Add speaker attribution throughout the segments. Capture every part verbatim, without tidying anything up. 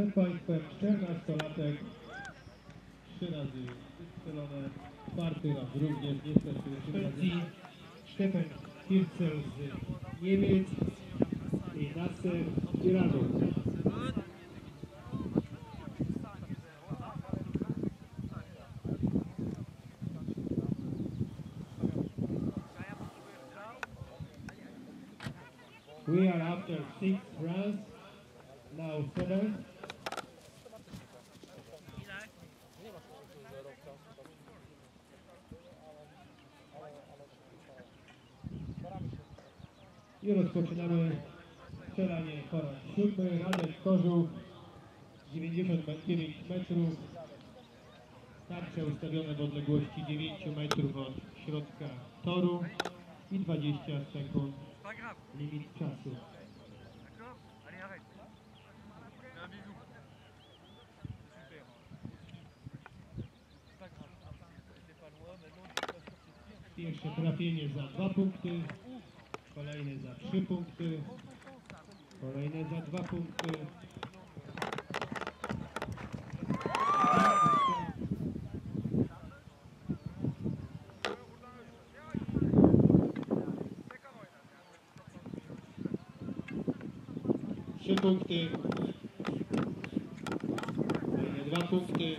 Speaker 1: Przed Państwem czternastolatek, trzy razy wystrzelone, czwarty raz również, niestety Szwecji, Stefan Kircel z Niemiec i Nasser z Iranu. We are after six rounds, now seven. I rozpoczynamy strzelanie po raz siódmy. Radek Kożuch, dziewięćdziesiąt dziewięć metrów. Tarcze ustawione w odległości dziewięć metrów od środka toru i dwadzieścia sekund limit czasu. Pierwsze trafienie za dwa punkty, kolejne za trzy punkty, kolejne za dwa punkty. Trzy punkty, kolejne dwa punkty.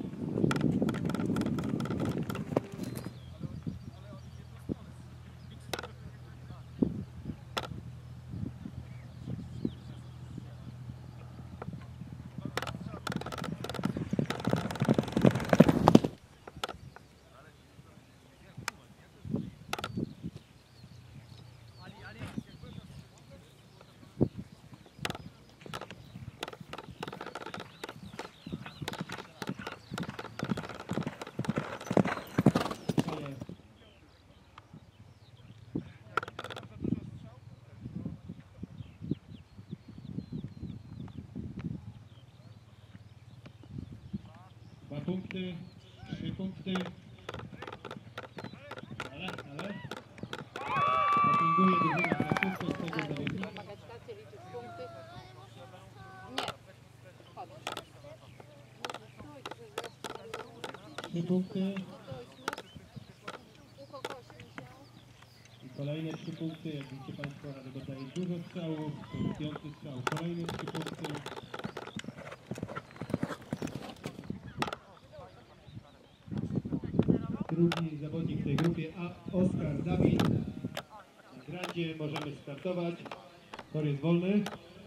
Speaker 1: Dwa punkty, trzy punkty. Ale, ale. Dopinguje drużyna francuska z tego zawodnika.
Speaker 2: Pomagać tacie, liczyć punkty. Nie. Chodź.
Speaker 1: Trzy punkty.
Speaker 2: Ukokośmy się.
Speaker 1: I kolejne trzy punkty. Jak widzicie Państwo, Radek oddaje dużo strzałów. To jest piąty strzał. Kolejne trzy punkty. Drugi zawodnik w tej grupie, a Oskar Dawid. Na grandzie możemy startować. Tor jest wolny.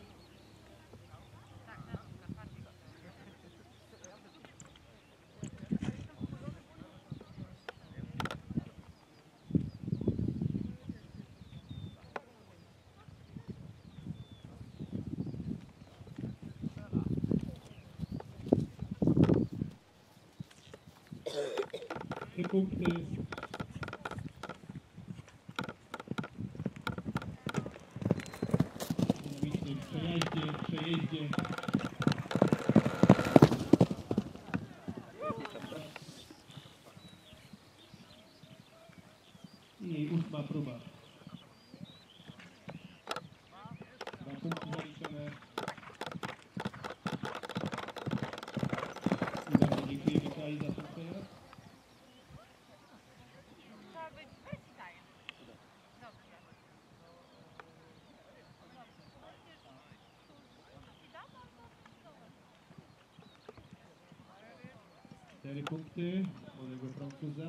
Speaker 1: Trzy punkty. Dynamiczny w przejeździe, w przejeździe. I ósma próba. Dwa punkty zaliczone. I bardzo dziękuję Michał za ten przejazd. Cztery punkty młodego Francuza.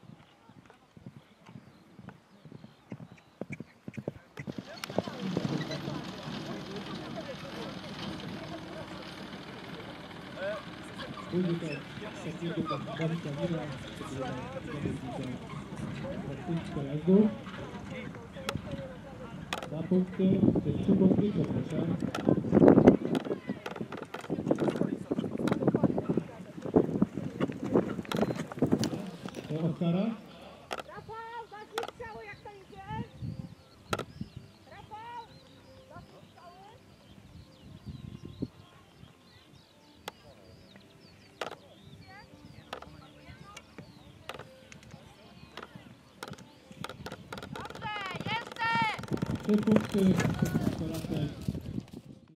Speaker 1: Muzyka takiego Dawida Mira, punkt pojazdu. Dwa punkty, trzy punkty, przepraszam. Oskara.
Speaker 2: Rafał, dasz mi strzały, jak to idzie? Rafał, dasz mi strzały? Dobrze, jeszcze!
Speaker 1: Trzy punkty.